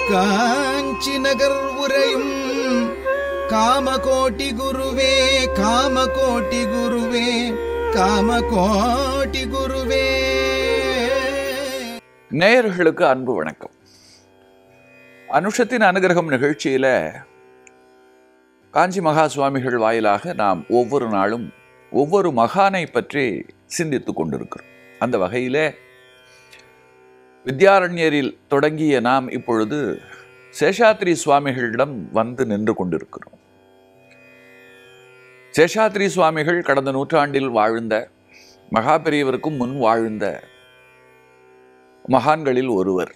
காஞ்சி நகர் உரையும் காமகோட்டி குருவே காமகோட்டி குருவே காமகோட்டி குருவே. நேயர்களுக்கு அன்பு வணக்கம். அனுஷத்தின் அனுகிரகம் நிகழ்ச்சியில காஞ்சி மகா சுவாமிகள் வாயிலாக நாம் ஒவ்வொரு நாளும் ஒவ்வொரு மகானை பற்றி சிந்தித்துக் கொண்டிருக்கிறோம். அந்த வகையிலே வித்யாரண்யரில் தொடங்கிய நாம் இப்பொழுது சேஷாத்ரி சுவாமிகளிடம் வந்து நின்று கொண்டிருக்கிறோம். சேஷாத்ரி சுவாமிகள் கடந்த நூற்றாண்டில் வாழ்ந்த மகாபெரியவருக்கும் முன் வாழ்ந்த மகான்களில் ஒருவர்.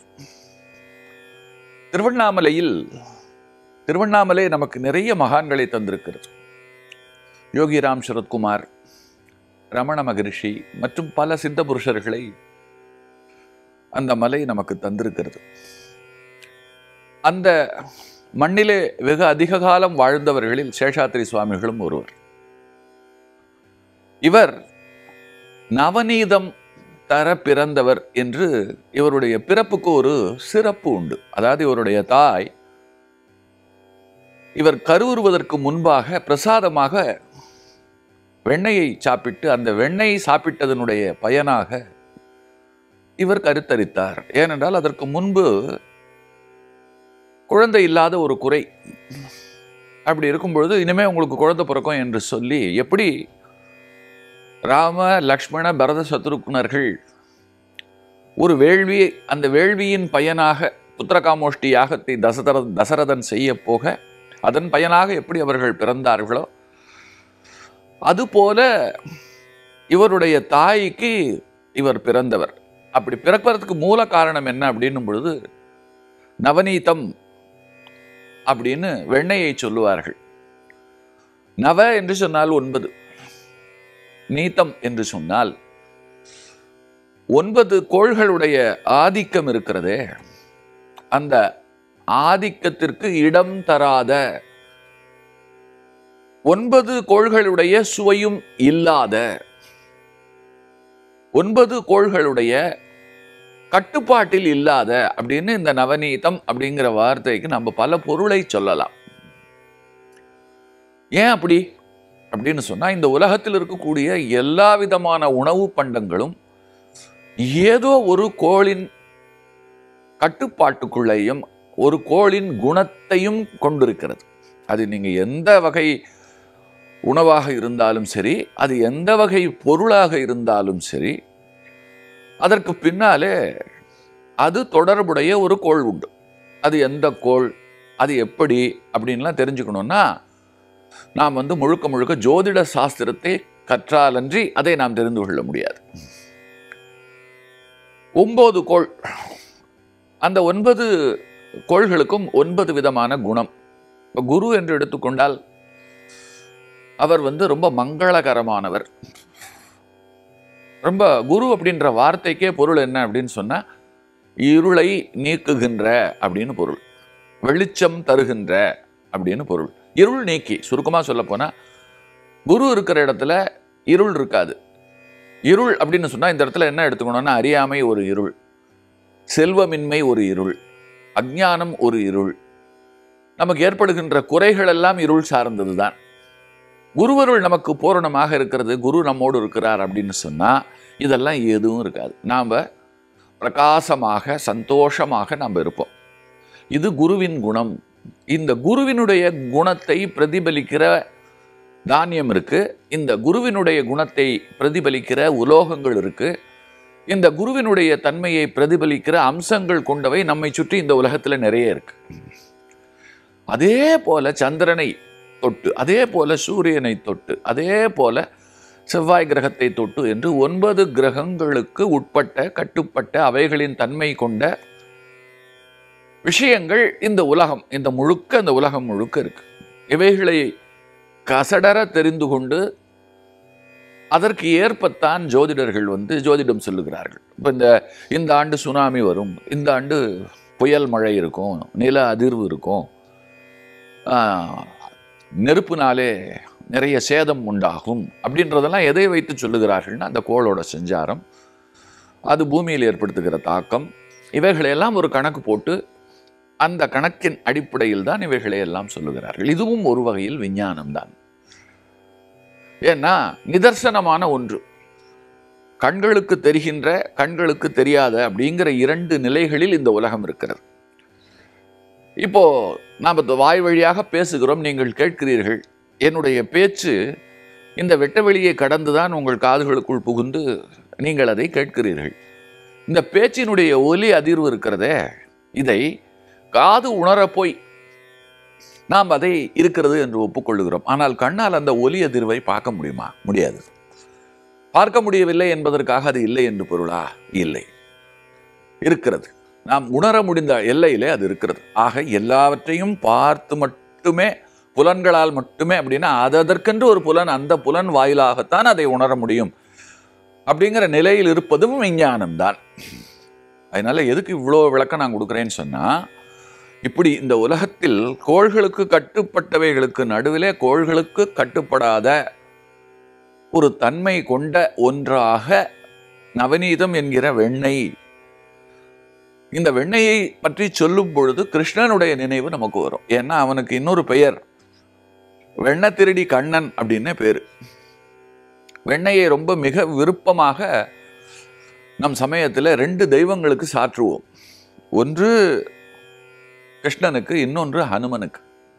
திருவண்ணாமலை நமக்கு நிறைய மகான்களை தந்திருக்கிறது. யோகிராம் சரத்குமார், ரமண மகரிஷி மற்றும் பல சித்த புருஷர்களை அந்த மலை நமக்கு தந்திருக்கிறது. அந்த மண்ணிலே வெகு அதிக காலம் வாழ்ந்தவர்களில் சேஷாத்ரி சுவாமிகளும் ஒருவர். இவர் நவநீதம் தர பிறந்தவர் என்று இவருடைய பிறப்புக்கு ஒரு சிறப்பு உண்டு. அதாவது இவருடைய தாய் இவர் கருவுறுவதற்கு முன்பாக பிரசாதமாக வெண்ணெயை சாப்பிட்டு அந்த வெண்ணெய் சாப்பிட்டதனுடைய பயனாக இவர் கருத்தரித்தார். ஏனென்றால் அதற்கு முன்பு குழந்தை இல்லாத ஒரு குறை. அப்படி இருக்கும் பொழுது இனிமே உங்களுக்கு குழந்தை பிறக்கும் என்று சொல்லி, எப்படி ராம லக்ஷ்மண பரத சத்ருக்னர்கள் ஒரு வேள்வி, அந்த வேள்வியின் பயனாக புத்திரகாமோஷ்டி யாகத்தை தசரதன் செய்ய போக அதன் பயனாக எப்படி அவர்கள் பிறந்தார்களோ அதுபோல இவருடைய தாய்க்கு இவர் பிறந்தவர். அப்படி பிறப்பதற்கு மூல காரணம் என்ன அப்படின்னும் பொழுது, நவநீதம் அப்படின்னு வெண்ணெயை சொல்லுவார்கள். நவ என்று சொன்னால் 9, நீத்தம் என்று சொன்னால் 9 கோள்களுடைய ஆதிக்கம் இருக்கிறதே, அந்த ஆதிக்கத்திற்கு இடம் தராத 9 கோள்களுடைய சுவையும் இல்லாத 9 கோள்களுடைய கட்டுப்பாட்டில் இல்லாத அப்படின்னு இந்த நவநீதம் அப்படிங்கிற வார்த்தைக்கு நம்ம பல பொருளை சொல்லலாம். ஏன் அப்படி அப்படின்னு சொன்னா, இந்த உலகத்தில் இருக்கக்கூடிய எல்லா விதமான உணவு பண்டங்களும் ஏதோ ஒரு கோளின் கட்டுப்பாட்டுக்குள்ளேயும் ஒரு கோளின் குணத்தையும் கொண்டிருக்கிறது. அது நீங்க எந்த வகை உணவாக இருந்தாலும் சரி, அது எந்த வகை பொருளாக இருந்தாலும் சரி, அதற்கு பின்னாலே அது தொடர்புடைய ஒரு கோள் உண்டு. அது எந்த கோள், அது எப்படி அப்படின்லாம் தெரிஞ்சுக்கணும்னா நாம் முழுக்க முழுக்க ஜோதிட சாஸ்திரத்தை கற்றாலன்றி அதை நாம் தெரிந்து கொள்ள முடியாது. 9 கோள், அந்த 9 கோள்களுக்கும் 9 விதமான குணம். இப்போ குரு என்று எடுத்துக்கொண்டால் அவர் ரொம்ப மங்களகரமானவர். ரொம்ப குரு அப்படின்ற வார்த்தைக்கே பொருள் என்ன அப்படின்னு சொன்னா, இருளை நீக்குகின்ற அப்படின்னு பொருள், வெளிச்சம் தருகின்ற அப்படின்னு பொருள். இருள் நீக்கி, சுருக்கமாக சொல்ல போனா குரு இருக்கிற இடத்துல இருள் இருக்காது. இருள் அப்படின்னு சொன்னா இந்த இடத்துல என்ன எடுத்துக்கணும்னா, அறியாமை ஒரு இருள், செல்வமின்மை ஒரு இருள், அஞ்ஞானம் ஒரு இருள், நமக்கு ஏற்படுகின்ற குறைகள் எல்லாம் இருள் சார்ந்தது தான். குருவருள் நமக்கு பூரணமாக இருக்கிறது, குரு நம்மோடு இருக்கிறார் அப்படின்னு சொன்னா இதெல்லாம் எதுவும் இருக்காது. நாம் பிரகாசமாக சந்தோஷமாக நாம் இருப்போம். இது குருவின் குணம். இந்த குருவினுடைய குணத்தை பிரதிபலிக்கிற தானியம் இருக்கு, இந்த குருவினுடைய குணத்தை பிரதிபலிக்கிற உலோகங்கள் இருக்கு, இந்த குருவினுடைய தன்மையை பிரதிபலிக்கிற அம்சங்கள் கொண்டவை நம்மை சுற்றி இந்த உலகத்தில் நிறைய இருக்கு. அதே போல சந்திரனை தொட்டு, அதே போல சூரியனை தொட்டு, அதே போல செவ்வாய் கிரகத்தை தொட்டு என்று 9 கிரகங்களுக்கு உட்பட்ட கட்டுப்பட்ட அவைகளின் தன்மை கொண்ட விஷயங்கள் இந்த உலகம், இந்த உலகம் முழுக்க இருக்கு. இவைகளை கசடர தெரிந்து கொண்டு அதற்கு ஏற்பத்தான் ஜோதிடர்கள் ஜோதிடம் சொல்லுகிறார்கள். இப்போ இந்த ஆண்டு சுனாமி வரும், இந்த ஆண்டு புயல் மழை இருக்கும், நில அதிர்வு இருக்கும், நெருப்புனாலே நிறைய சேதம் உண்டாகும் அப்படின்றதெல்லாம் எதை வைத்து சொல்லுகிறார்கள்னா, அந்த கோளோட சஞ்சாரம், அது பூமியில் ஏற்படுத்துகிற தாக்கம், இவைகளையெல்லாம் ஒரு கணக்கு போட்டு அந்த கணக்கின் அடிப்படையில் தான் இவைகளை எல்லாம் சொல்லுகிறார்கள். இதுவும் ஒரு வகையில் விஞ்ஞானம்தான். ஏன்னா நிதர்சனமான ஒன்று, கண்களுக்கு தெரிகின்ற கண்களுக்கு தெரியாத அப்படிங்கிற இரண்டு நிலைகளில் இந்த உலகம் இருக்கிறது. இப்போ நாம் வாய் வழியாக பேசுகிறோம், நீங்கள் கேட்கிறீர்கள். என்னுடைய பேச்சு இந்த வெட்டவெளியை கடந்துதான் உங்கள் காதுகளுக்குள் புகுந்து நீங்கள் அதை கேட்கிறீர்கள். இந்த பேச்சினுடைய ஒலி அதிர்வு இருக்கிறதே, இதை காது உணரப்போய் நாம் அதை இருக்கிறது என்று ஒப்புக்கொள்ளுகிறோம். ஆனால் கண்ணால் அந்த ஒலி அதிர்வை பார்க்க முடியுமா? முடியாது. பார்க்க முடியவில்லை என்பதற்காக அது இல்லை என்று பொருளா? இல்லை, இருக்கிறது. நாம் உணர முடிந்த எல்லையிலே அது இருக்கிறது. ஆக எல்லாவற்றையும் பார்த்து மட்டுமே, புலன்களால் மட்டுமே அப்படின்னா அதற்கென்று ஒரு புலன், அந்த புலன் வாயிலாகத்தான் அதை உணர முடியும் அப்படிங்கிற நிலையில் இருப்பதும் விஞ்ஞானம்தான். அதனால எதுக்கு இவ்வளோ விளக்கம் நான் கொடுக்குறேன்னு சொன்னால், இப்படி இந்த உலகத்தில் கோள்களுக்கு கட்டுப்பட்டவைகளுக்கு நடுவிலே கோள்களுக்கு கட்டுப்படாத ஒரு தன்மை கொண்ட ஒன்றாக நவநீதம் என்கிற வெண்ணெய், இந்த வெண்ணெயை பற்றி சொல்லும் பொழுது கிருஷ்ணனுடைய நினைவு நமக்கு வரும். ஏன்னா அவனுக்கு இன்னொரு பெயர் வெண்ண திருடி கண்ணன் அப்படின்னு பேரு. வெண்ணெயை ரொம்ப மிக விருப்பமாக நம் சமயத்தில் 2 தெய்வங்களுக்கு சாற்றுவோம். ஒன்று கிருஷ்ணனுக்கு, இன்னொன்று ஹனுமனுக்கு.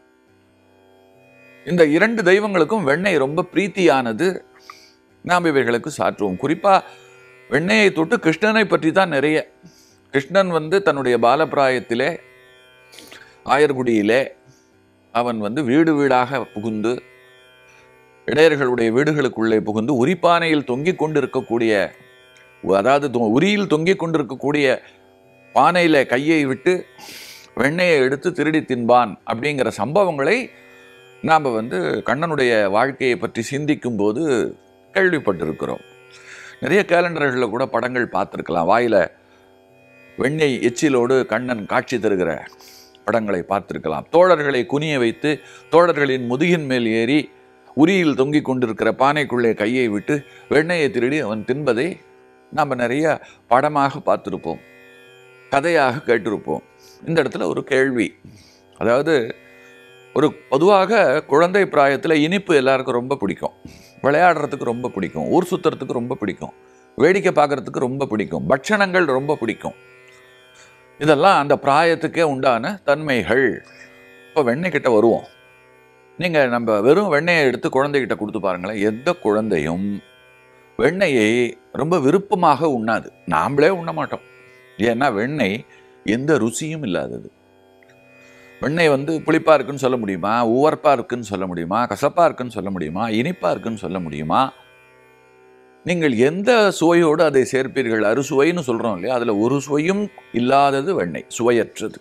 இந்த 2 தெய்வங்களுக்கும் வெண்ணெய் ரொம்ப பிரீத்தியானது. நாம் இவைகளுக்கு சாற்றுவோம். குறிப்பா வெண்ணெயை தொட்டு கிருஷ்ணனை பற்றி தான் நிறைய. கிருஷ்ணன் தன்னுடைய பாலப்பிராயத்திலே ஆயர்குடியிலே அவன் வீடு வீடாக புகுந்து, இடையர்களுடைய வீடுகளுக்குள்ளே புகுந்து உரிப்பானையில் தொங்கிக் கொண்டிருக்கக்கூடிய, அதாவது உரியில் தொங்கிக் கொண்டிருக்கக்கூடிய பானையில கையை விட்டு வெண்ணெயை எடுத்து திருடி தின்பான் அப்படிங்கிற சம்பவங்களை நாம் கண்ணனுடைய வாழ்க்கையை பற்றி சிந்திக்கும் போது கேள்விப்பட்டிருக்கிறோம். நிறைய கேலண்டர்களில் கூட படங்கள் பார்த்துருக்கலாம். வாயில வெண்ணெய் எச்சிலோடு கண்ணன் காட்சி தருகிற படங்களை பார்த்திருக்கலாம். தோழர்களை குனிய வைத்து தோழர்களின் முதுகின் மேல் ஏறி உரியில் தொங்கிக் கொண்டிருக்கிற பானைக்குள்ளே கையை விட்டு வெண்ணெயை திருடி அவன் தின்பதை நாம் நிறைய படமாக பார்த்திருப்போம், கதையாக கேட்டிருப்போம். இந்த இடத்துல ஒரு கேள்வி, அதாவது ஒரு பொதுவாக குழந்தை பிராயத்தில் இனிப்பு எல்லாருக்கும் ரொம்ப பிடிக்கும், விளையாடுறதுக்கு ரொம்ப பிடிக்கும், ஊர் சுற்றுறதுக்கு ரொம்ப பிடிக்கும், வேடிக்கை பார்க்கறதுக்கு ரொம்ப பிடிக்கும், பட்சணங்கள் ரொம்ப பிடிக்கும். இதெல்லாம் அந்த பிராயத்துக்கே உண்டான தன்மைகள். இப்போ வெண்ணெய் கிட்ட வருவோம். நீங்கள் நம்ம வெறும் வெண்ணெயை எடுத்து குழந்தைகிட்ட கொடுத்து பாருங்களேன், எந்த குழந்தையும் வெண்ணெயை ரொம்ப விருப்பமாக உண்ணாது. நாம்ளே உண்ண மாட்டோம். ஏன்னா வெண்ணெய் எந்த ருசியும் இல்லாதது. வெண்ணெய் புளிப்பாக இருக்குன்னு சொல்ல முடியுமா? உவர்ப்பாக இருக்குன்னு சொல்ல முடியுமா? கசப்பாக இருக்குன்னு சொல்ல முடியுமா? இனிப்பாக இருக்குன்னு சொல்ல முடியுமா? நீங்கள் எந்த சுவையோடு அதை சேர்ப்பீர்கள்? அறுசுவைன்னு சொல்கிறோம் இல்லையா, அதில் ஒரு சுவையும் இல்லாதது வெண்ணெய், சுவையற்றது.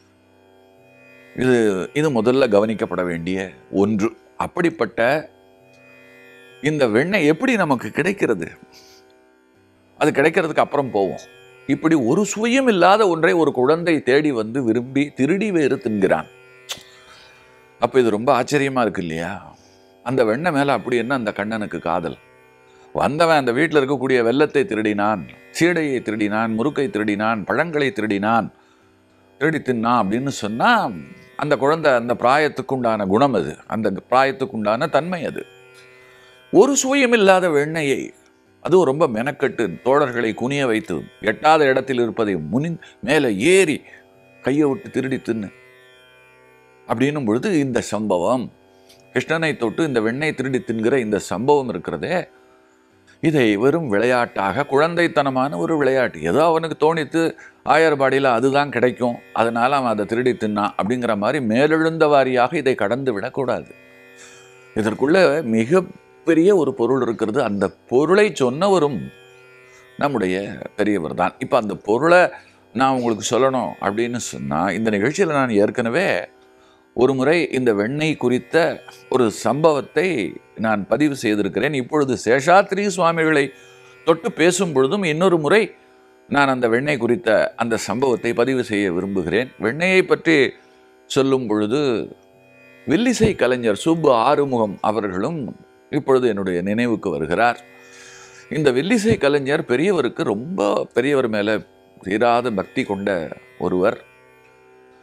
இது முதல்ல கவனிக்கப்பட வேண்டிய ஒன்று. அப்படிப்பட்ட இந்த வெண்ணெய் எப்படி நமக்கு கிடைக்கிறது? அது கிடைக்கிறதுக்கு அப்புறம் போவோம். இப்படி ஒரு சுவையும் இல்லாத ஒன்றை ஒரு குழந்தை தேடி விரும்பி திருடி வேறு தின்கிறான். அப்போ இது ரொம்ப ஆச்சரியமா இருக்கு இல்லையா? அந்த வெண்ணெய் மேலே அப்படி என்ன அந்த கண்ணனுக்கு காதல்? வந்தவன் அந்த வீட்டில் இருக்கக்கூடிய வெல்லத்தை திருடினான், சீடையை திருடினான், முறுக்கை திருடினான், பழங்களை திருடினான், திருடி தின்னான் அப்படின்னு சொன்னால் அந்த குழந்தை அந்த பிராயத்துக்குண்டான குணம் அது, அந்த பிராயத்துக்குண்டான தன்மை அது. ஒரு சுவையும் இல்லாத வெண்ணெயை, அதுவும் ரொம்ப மெனக்கட்டு தோழர்களை குனிய வைத்து எட்டாத இடத்தில் இருப்பதை மேலே ஏறி கையை விட்டு திருடி தின்னு அப்படின்னும் பொழுது இந்த சம்பவம், கிருஷ்ணனை தொட்டு இந்த வெண்ணெய் திருடி தின்கிற இந்த சம்பவம் இருக்கிறதே, இதை வெறும் விளையாட்டாக, குழந்தைத்தனமான ஒரு விளையாட்டு, ஏதோ அவனுக்கு தோணித்து ஆயர்பாடியில் அதுதான் கிடைக்கும், அதனால் அவன் அதை திருடி தின்னான் அப்படிங்கிற மாதிரி மேலெழுந்த வாரியாக இதை கடந்து விடக்கூடாது. இதற்குள்ள மிகப்பெரிய ஒரு பொருள் இருக்கிறது. அந்த பொருளை சொன்னவரும் நம்முடைய பெரியவர் தான். இப்போ அந்த பொருளை நான் உங்களுக்கு சொல்லணும் அப்படின்னு சொன்னால், இந்த நிகழ்ச்சியில் நான் ஏற்கனவே ஒரு முறை இந்த வெண்ணெய் குறித்த ஒரு சம்பவத்தை நான் பதிவு செய்திருக்கிறேன். இப்பொழுது சேஷாத்ரி சுவாமிகளை தொட்டு பேசும் பொழுதும் இன்னொரு முறை நான் அந்த வெண்ணெய் குறித்த அந்த சம்பவத்தை பதிவு செய்ய விரும்புகிறேன். வெண்ணெயை பற்றி சொல்லும் பொழுது வில்லிசை கலைஞர் சுப்பு ஆறுமுகம் அவர்களும் இப்பொழுது என்னுடைய நினைவுக்கு வருகிறார். இந்த வில்லிசை கலைஞர் பெரியவருக்கு ரொம்ப பெரியவர் மேலே தீராத பக்தி கொண்ட ஒருவர்.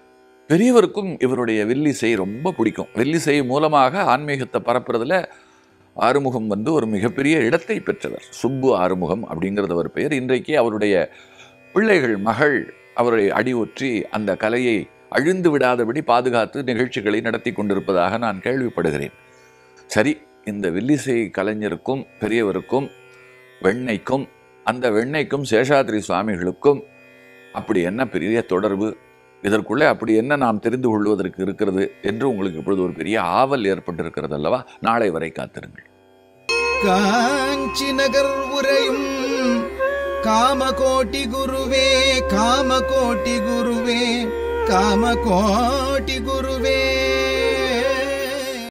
பெரியவருக்கும் இவருடைய வில்லிசை ரொம்ப பிடிக்கும். வில்லிசை மூலமாக ஆன்மீகத்தை பரப்புறதுல ஆறுமுகம் ஒரு மிகப்பெரிய இடத்தை பெற்றவர். சுப்பு ஆறுமுகம் அப்படிங்கிறது அவர் பெயர். இன்றைக்கு அவருடைய பிள்ளைகள் மகள் அவரை அடியொற்றி அந்த கலையை அழிந்து விடாதபடி பாதுகாத்து நிகழ்ச்சிகளை நடத்தி கொண்டிருப்பதாக நான் கேள்விப்படுகிறேன். சரி, இந்த வில்லிசை கலைஞருக்கும் பெரியவருக்கும் வெண்ணைக்கும், அந்த வெண்ணைக்கும் சேஷாத்ரி சுவாமிகளுக்கும் அப்படி என்ன பெரிய தொடர்பு, இதற்குள்ளே அப்படி என்ன நாம் தெரிந்து கொள்வதற்கு இருக்கிறது என்று உங்களுக்கு இப்பொழுது ஒரு பெரிய ஆவல் ஏற்பட்டிருக்கிறது அல்லவா? நாளை வரை காத்திருங்கள். காஞ்சி நகர் உரையும் காமகோட்டி குருவே, காமகோட்டி குருவே, காமகோட்டி குருவே.